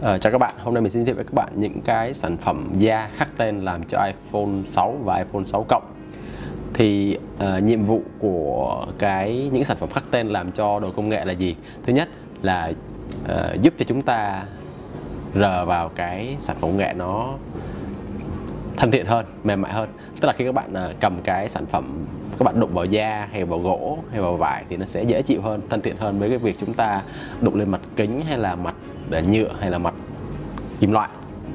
Chào các bạn, hôm nay mình xin giới thiệu với các bạn những cái sản phẩm da khắc tên làm cho iPhone 6 và iPhone 6 cộng. Thì nhiệm vụ của những sản phẩm khắc tên làm cho đồ công nghệ là gì? Thứ nhất là giúp cho chúng ta rờ vào cái sản phẩm công nghệ nó thân thiện hơn, mềm mại hơn. Tức là khi các bạn cầm cái sản phẩm, các bạn đụng vào da hay vào gỗ hay vào vải thì nó sẽ dễ chịu hơn, thân thiện hơn với cái việc chúng ta đụng lên mặt kính hay là mặt nhựa hay là mặt kim loại.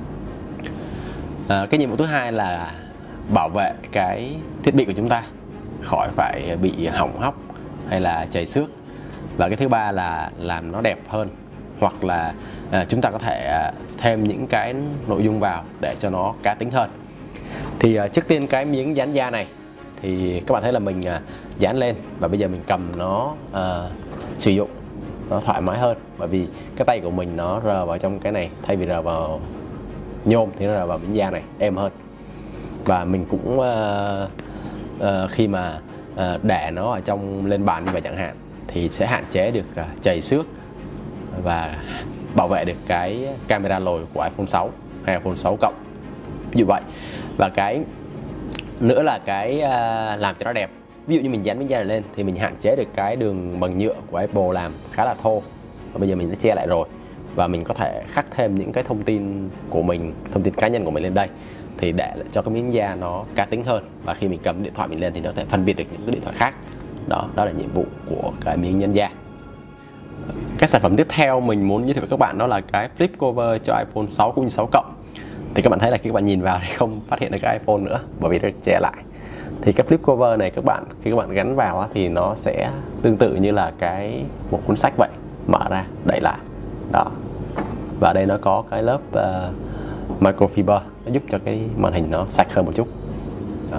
Cái nhiệm vụ thứ hai là bảo vệ cái thiết bị của chúng ta khỏi phải bị hỏng hóc hay là chảy xước. Và cái thứ ba là làm nó đẹp hơn, hoặc là chúng ta có thể thêm những cái nội dung vào để cho nó cá tính hơn. Thì trước tiên cái miếng dán da này thì các bạn thấy là mình dán lên và bây giờ mình cầm nó sử dụng nó thoải mái hơn, bởi vì cái tay của mình nó rờ vào trong cái này thay vì rờ vào nhôm thì nó rờ vào miếng da này êm hơn. Và mình cũng khi mà để nó ở trong lên bàn như vậy chẳng hạn thì sẽ hạn chế được chảy xước và bảo vệ được cái camera lồi của iPhone 6 hay iPhone 6 cộng, ví dụ vậy. Và cái nữa là cái làm cho nó đẹp. Ví dụ như mình dán miếng da này lên thì mình hạn chế được cái đường bằng nhựa của Apple làm khá là thô, và bây giờ mình đã che lại rồi. Và mình có thể khắc thêm những cái thông tin của mình, thông tin cá nhân của mình lên đây, thì để cho cái miếng da nó cá tính hơn, và khi mình cầm điện thoại mình lên thì nó có thể phân biệt được những cái điện thoại khác. Đó là nhiệm vụ của cái miếng nhân da. Cái sản phẩm tiếp theo mình muốn giới thiệu với các bạn đó là cái flip cover cho iPhone 6 cũng như 6 cộng. Thì các bạn thấy là khi các bạn nhìn vào thì không phát hiện được cái iPhone nữa, bởi vì nó che lại. Thì cái flip cover này khi các bạn gắn vào thì nó sẽ tương tự như là một cuốn sách vậy, mở ra đậy lại. Đó. Và đây nó có cái lớp microfiber, nó giúp cho cái màn hình nó sạch hơn một chút. Đó.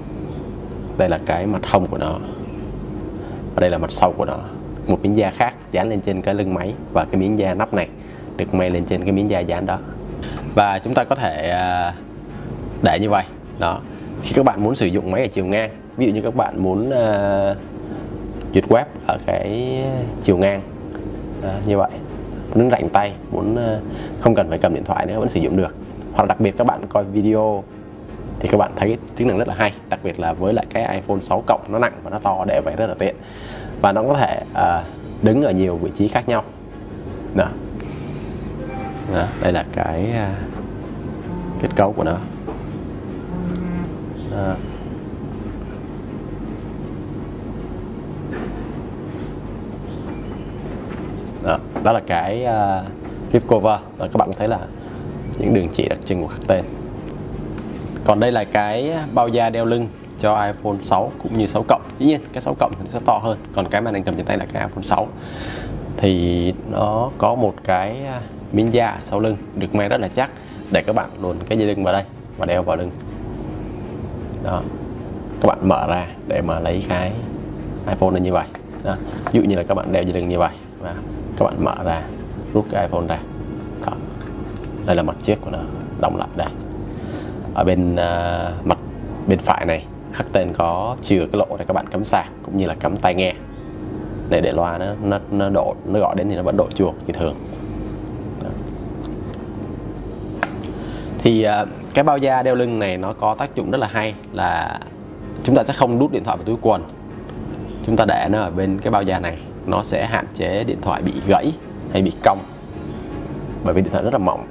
Đây là cái mặt hông của nó, và đây là mặt sau của nó. Một miếng da khác dán lên trên cái lưng máy, và cái miếng da nắp này được may lên trên cái miếng da dán đó. Và chúng ta có thể để như vậy. Đó. Khi các bạn muốn sử dụng máy ở chiều ngang, ví dụ như các bạn muốn duyệt web ở cái chiều ngang như vậy, muốn rảnh tay, muốn không cần phải cầm điện thoại nữa vẫn sử dụng được. Hoặc là đặc biệt các bạn coi video thì các bạn thấy chức năng rất là hay, đặc biệt là với lại cái iPhone 6 cộng, nó nặng và nó to, để vậy rất là tiện. Và nó có thể đứng ở nhiều vị trí khác nhau. Đó. Đó, đây là cái kết cấu của nó. Đó là cái flip cover, và các bạn thấy là những đường chỉ đặc trưng của khắc tên. Còn đây là cái bao da đeo lưng cho iPhone 6 cũng như 6 cộng. Dĩ nhiên cái 6 cộng thì nó sẽ to hơn, còn cái mà anh cầm trên tay là cái iPhone 6 thì nó có một cái miếng da sau lưng được may rất là chắc, để các bạn luồn cái dây lưng vào đây và đeo vào lưng. Đó. Các bạn mở ra để mà lấy cái iPhone này như vậy. Đó. Ví dụ như là các bạn đeo dây lưng như vậy và các bạn mở ra, rút cái iPhone ra. Đó. Đây là mặt trước của nó, đóng lại đây. Ở bên mặt bên phải này khắc tên có chừa cái lỗ để các bạn cắm sạc cũng như là cắm tai nghe, để loa nó gọi đến thì nó vẫn độ chuông như thường. Đó. Thì cái bao da đeo lưng này nó có tác dụng rất là hay, là chúng ta sẽ không đút điện thoại vào túi quần, chúng ta để nó ở bên cái bao da này, nó sẽ hạn chế điện thoại bị gãy hay bị cong, bởi vì điện thoại rất là mỏng.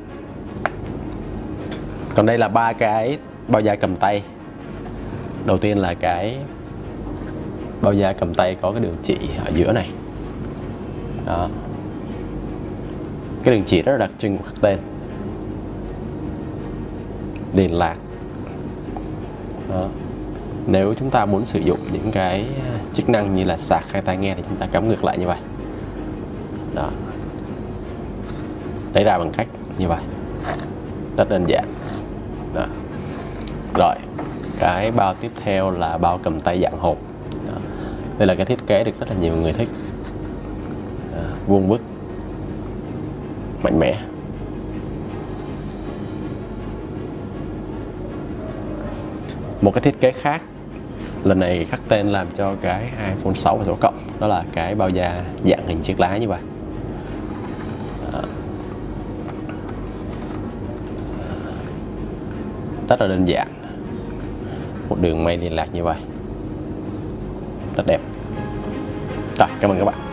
Còn đây là 3 cái bao da cầm tay. Đầu tiên là cái bao da cầm tay có cái đường chỉ ở giữa này. Đó. Cái đường chỉ rất là đặc trưng của khắc tên. Liên lạc. Đó. Nếu chúng ta muốn sử dụng những cái chức năng như là sạc hay tai nghe thì chúng ta cắm ngược lại như vậy. Đó. Lấy ra bằng cách như vậy, rất đơn giản. Đó. Rồi, cái bao tiếp theo là bao cầm tay dạng hộp. Đó. Đây là cái thiết kế được rất là nhiều người thích. Đó. Vuông vức, mạnh mẽ. Một cái thiết kế khác lần này khắc tên làm cho cái iPhone 6 và 6 cộng, đó là cái bao da dạng hình chiếc lá như vậy. Đó. Rất là đơn giản, một đường may liên lạc như vậy, rất đẹp. Rồi, cảm ơn các bạn.